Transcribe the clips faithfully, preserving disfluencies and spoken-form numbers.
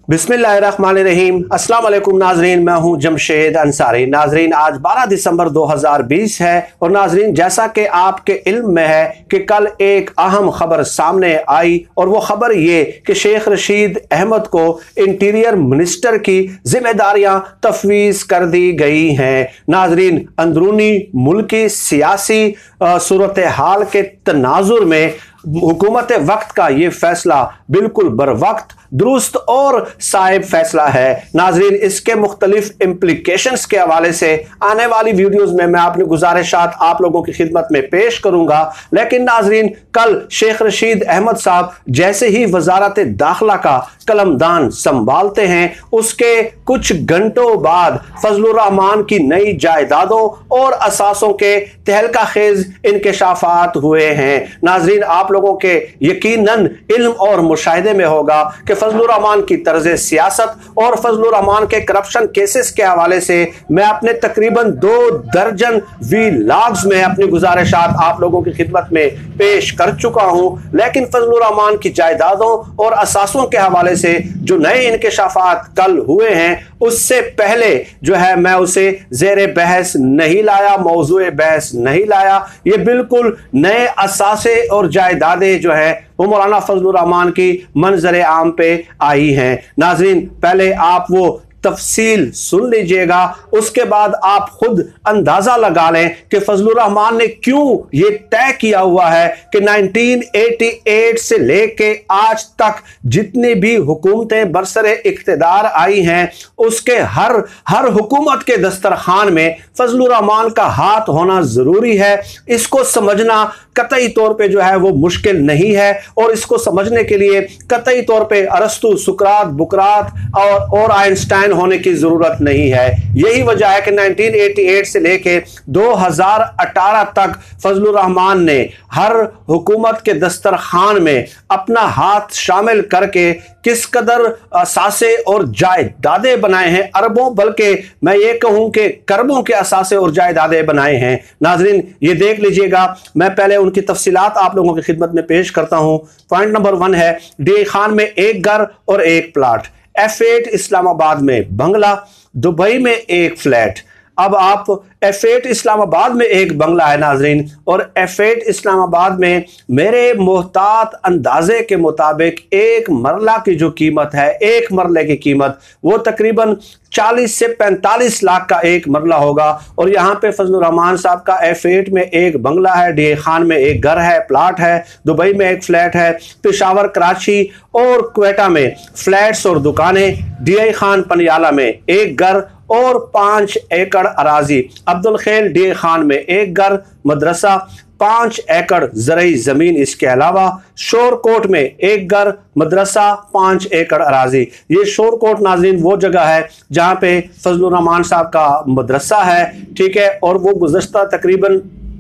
बिस्मिल्लाहिर्रहमानिर्रहीम। अस्सलाम वालेकुम नाजरीन, मैं हूं जमशेद अंसारी। नाजरीन, आज बारह दिसंबर दो हज़ार बीस है और नाजरीन, जैसा कि आपके इल्म में है कि कल एक अहम खबर सामने आई और वो खबर ये कि शेख रशीद अहमद को इंटीरियर मिनिस्टर की जिम्मेदारियां तफवीज़ कर दी गई हैं। नाजरीन, अंदरूनी मुल्की सियासी सूरत हाल के तनाजुर में हुकूमत वक्त का ये फैसला बिल्कुल बर वक्त दुरुस्त और साहिब फैसला है। नाजरीन, इसके मुख्तलिफ इम्प्लीकेशंस के हवाले से आने वाली वीडियोस में मैं अपनी गुजारिशात आप लोगों की खिदमत में पेश करूंगा। लेकिन नाजरीन, कल शेख रशीद अहमद साहब जैसे ही वजारत दाखिला का कलमदान संभालते हैं, उसके कुछ घंटों बाद फजल उर रहमान की नई जायदादों और असासों के तहलका खेज इंकशाफात हुए हैं। नाजरीन, आप लोगों के यकीनन इल्म और मुशाहिदे में होगा कि फजल उर रहमान की तर्ज सियासत और फजल उर रहमान के करप्शन केसेस के हवाले से मैं अपने तकरीबन दो दर्जन वीलॉग्स में अपनी गुजारिशात आप लोगों की खिदमत में पेश कर चुका हूं। लेकिन फजल उर रहमान की जायदादों और असासों के हवाले से जो नए इंकशाफात कल हुए हैं, उससे पहले जो है मैं उसे ज़ेरे बहस नहीं लाया, मौजूए बहस नहीं लाया। ये बिल्कुल नए असासे और जायदादें जो है वो मौलाना फजल उर रहमान की मंजर आम पे आई हैं। नाजरीन, पहले आप वो तफसील सुन लीजिएगा, उसके बाद आप खुद अंदाजा लगा लें कि फजल उर रहमान ने क्यों ये तय किया हुआ है कि नाइनटीन एटी एट से लेके आज तक जितनी भी हुकूमतें बरसरे इख्तिदार आई हैं, उसके हर हर हुकूमत के दस्तरखान में फजल उर रहमान का हाथ होना जरूरी है। इसको समझना कतई तौर पे जो है वो मुश्किल नहीं है और इसको समझने के लिए कतई तौर पे अरस्तु, सुकरात, बुकरात और और आइंस्टाइन होने की जरूरत नहीं है। यही वजह है कि नाइनटीन एटी एट से लेके दो हज़ार अठारह तक फजल उर रहमान ने हर हुकूमत के दस्तरखान में अपना हाथ शामिल करके किस कदर असासे और जायदादें बनाए हैं, अरबों बल्कि मैं ये कहूं कि करबों के असासे और जायदादें बनाए हैं। नाजरीन, ये देख लीजिएगा, मैं पहले उनकी तफसीलात आप लोगों की खिदमत में पेश करता हूं। पॉइंट नंबर वन है डी खान में एक घर और एक प्लाट, एफ एट इस्लामाबाद में बंगला, दुबई में एक फ्लैट। अब आप एफ एट इस्लामाबाद में एक बंगला है नाजरीन, और एफ एट इस्लामाबाद में मेरे मोहतात अंदाजे के मुताबिक एक मरला की जो कीमत है, एक मरले की कीमत वो तकरीबन चालीस से पैंतालीस लाख का एक मरला होगा। और यहाँ पे फजल उर रहमान साहब का एफ एट में एक बंगला है, डी खान में एक घर है, प्लाट है, दुबई में एक फ्लैट है, पेशावर, कराची और क्वेटा में फ्लैट्स और दुकानें, डी खान पनियाला में एक घर और पांच एकड़ अराजी, अब्दुल खेल डी खान में एक घर, मदरसा, पांच एकड़ जरई जमीन, इसके अलावा शोरकोट में एक घर, मदरसा, पांच एकड़ अराजी। ये शोरकोट नाज़रीन वो जगह है जहां पे फजल उर रहमान साहब का मदरसा है, ठीक है, और वो गुज़श्ता तकरीबन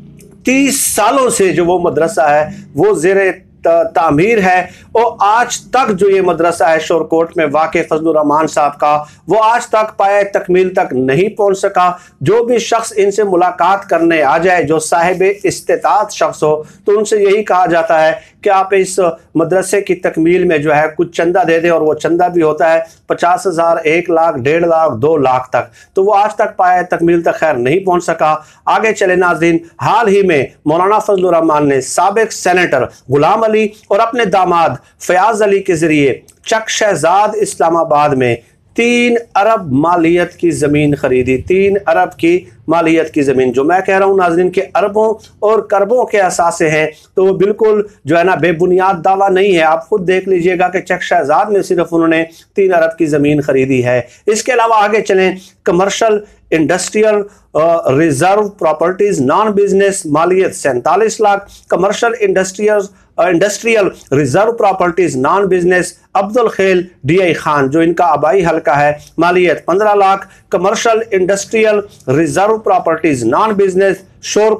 तीस सालों से जो वो मदरसा है वो ज़ेरे तामीर है। और आज तक जो ये मदरसा है शोरकोट में वाक़े फजल उर रहमान साहब का, वो आज तक पाए तकमील तक नहीं पहुंच सका। जो भी शख्स इनसे मुलाकात करने आ जाए, जो साहिब इस्तेताअत शख्स हो, तो उनसे यही कहा जाता है कि आप इस मदरसे की तकमील में जो है कुछ चंदा दे दें, और वो चंदा भी होता है पचास हज़ार, एक लाख, डेढ़ लाख, दो लाख तक। तो वो आज तक पाए तकमील तक खैर नहीं पहुंच सका। आगे चले नाज़रीन, हाल ही में मौलाना फजल उर रहमान ने साबिक सेनेटर गुलाम अली और अपने दामाद फयाज अली के जरिए चक शहजाद इस्लामाबाद में तीन अरब मालियत की जमीन खरीदी। तीन अरब की मालियत की ज़मीन, जो मैं कह रहा हूँ नाज़रीन के अरबों और करबों के असासे हैं, तो वो बिल्कुल जो है ना बेबुनियाद दावा नहीं है। आप खुद देख लीजिएगा कि चक शहजाद में सिर्फ उन्होंने तीन अरब की ज़मीन खरीदी है। इसके अलावा आगे चलें, commercial industrial reserve properties non business मालियत सैंतालीस lakh, commercial industrial industrial reserve properties non business Abdul Khel D Khan, जो इनका आबाई हल्का है, मालियत पंद्रह lakh, commercial industrial reserve properties non business Shorkot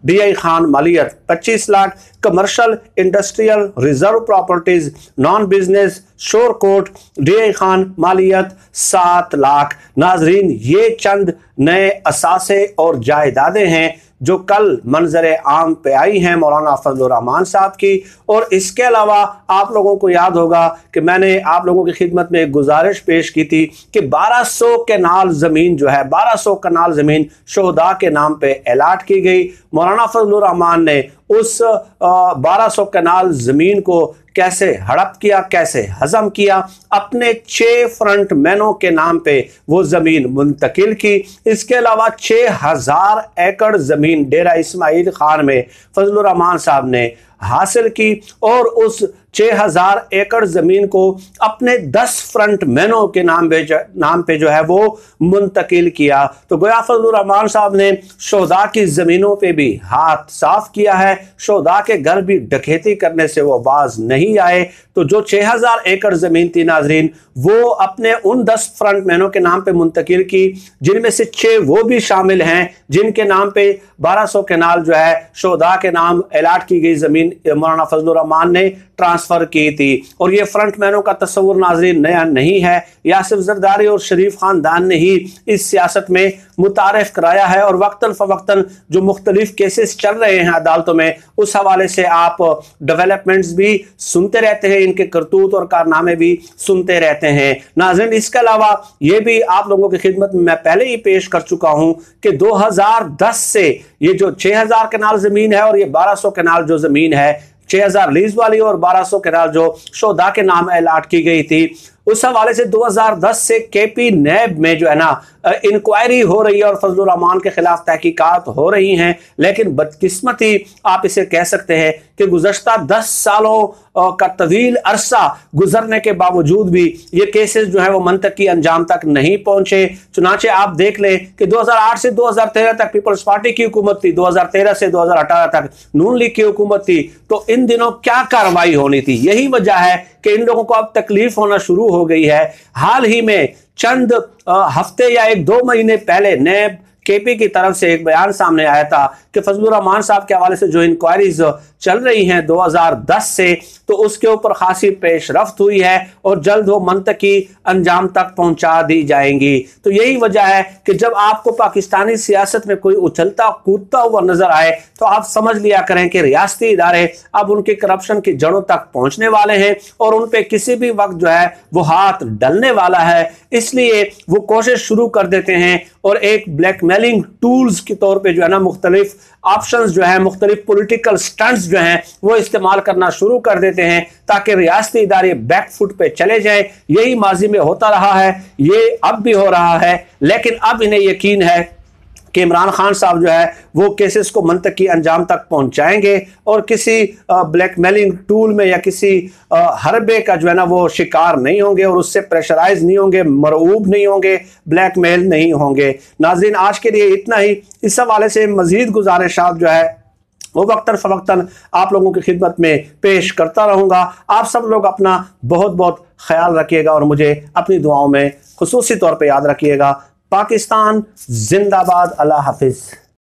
D I Khan मालियत पच्चीस lakh, commercial industrial reserve properties non business Shorkot D I Khan मालियत सात लाख। नाजरीन, ये चंद नए असासे और जायदादें हैं जो कल मंजर आम पे आई हैं मौलाना फजल उर रहमान साहब की। और इसके अलावा आप लोगों को याद होगा कि मैंने आप लोगों की खिदमत में एक गुजारिश पेश की थी कि बारह सौ कनाल ज़मीन जो है बारह सौ कनाल ज़मीन शोहदा के नाम पे अलाट की गई। मौलाना फजल उर रहमान ने उस बारह सौ कनाल ज़मीन को कैसे हड़प किया, कैसे हजम किया, अपने छः फ्रंट मैनों के नाम पे वो ज़मीन मुंतकिल की। इसके अलावा छः हज़ार एकड़ ज़मीन डेरा इस्माइल खान में फजल उर रहमान साहब ने हासिल की और उस छः हज़ार एकड़ ज़मीन को अपने दस फ्रंट मैनों के नाम पे नाम पे जो है वो मुंतकिल किया। तो गोया फजल उर रहमान साहब ने शोहदा की ज़मीनों पे भी हाथ साफ किया है, शोहदा के घर भी डकैती करने से वो बाज नहीं आए। तो जो छः हज़ार एकड़ ज़मीन थी नाजरीन, वो अपने उन दस फ्रंट मैनों के नाम पे मुंतकिल की, जिनमें से छः वो भी शामिल हैं जिनके नाम पे बारह सौ कनाल जो है शोहदा के नाम अलाट की गई ज़मीन मौलाना फजल उर रहमान ने ट्रांसफ़र की थी। और ये फ्रंट मैनों का तस्वुर नाजरीन नया नहीं है, यासिफ जरदारी और शरीफ खानदान ने ही इस सियासत में मुतारिफ कराया है। और वक्तन फ़वक्तन जो मुख्तलिफ केसेस चल रहे हैं अदालतों में, उस हवाले से आप डेवलपमेंट्स भी सुनते रहते हैं, इनके करतूत और कारनामे भी सुनते रहते हैं नाज़रीन। इसके अलावा ये भी आप लोगों की खिदमत में मैं पहले ही पेश कर चुका हूँ कि दो हज़ार दस से ये जो छः हज़ार कनाल ज़मीन है और ये बारह सौ कनाल जो ज़मीन है, छः हज़ार लीज वाली और बारह सौ कनाल जो शोहदा के नाम अलाट की गई थी, उस हवाले से दो हज़ार दस से के पी नैब में जो है ना इंक्वायरी हो रही है और फजल उर रहमान के खिलाफ तहकीकात हो रही हैं। लेकिन बदकिस्मती आप इसे कह सकते हैं कि गुज़श्ता दस सालों का तवील अरसा गुजरने के बावजूद भी ये केसेस जो है वो मंतकी अंजाम तक नहीं पहुंचे। चुनाचे आप देख लें कि दो हज़ार आठ से दो हज़ार तेरह तक पीपल्स पार्टी की हुकूमत थी, दो हज़ार तेरह से दो हज़ार अठारह तक नून लीग की हुकूमत थी। तो इन दिनों क्या कार्रवाई होनी थी? यही वजह है कि इन लोगों को अब तकलीफ होना शुरू हो गई है। हाल ही में चंद हफ्ते या एक दो महीने पहले नैब केपी की तरफ से एक बयान सामने आया था कि फजल उर रहमान साहब के हवाले से जो इंक्वायरीज चल रही हैं दो हज़ार दस से, तो उसके ऊपर खासी पेशरफ्त हुई है और जल्द वो मंतकी अंजाम तक पहुंचा दी जाएंगी। तो यही वजह है कि जब आपको पाकिस्तानी सियासत में कोई उछलता कूदता हुआ नजर आए तो आप समझ लिया करें कि रियासती इदारे अब उनके करप्शन की जड़ों तक पहुंचने वाले हैं और उन पर किसी भी वक्त जो है वो हाथ डलने वाला है। इसलिए वो कोशिश शुरू कर देते हैं और एक ब्लैकमेलिंग टूल्स के तौर पे जो है ना मुख्तलिफ ऑप्शंस जो है, मुख्तलिफ पॉलिटिकल स्टंट्स जो हैं वो इस्तेमाल करना शुरू कर देते हैं ताकि रियासती इदारे बैकफुट पे चले जाएं। यही माजी में होता रहा है, ये अब भी हो रहा है, लेकिन अब इन्हें यकीन है कि इमरान खान साहब जो है वो केसेस को मंतकी अंजाम तक पहुंचाएंगे और किसी ब्लैकमेलिंग टूल में या किसी हरबे का जो है ना वो शिकार नहीं होंगे और उससे प्रेशराइज नहीं होंगे, मरऊब नहीं होंगे, ब्लैकमेल नहीं होंगे। नाज़रीन, आज के लिए इतना ही। इस हवाले से मजीद गुजारिशात जो है वो वक्तन फ़वक्तन आप लोगों की खिदमत में पेश करता रहूँगा। आप सब लोग अपना बहुत बहुत ख्याल रखिएगा और मुझे अपनी दुआओं में खुसूसी तौर पर याद रखिएगा। पाकिस्तान जिंदाबाद। अल्लाह हाफिज़।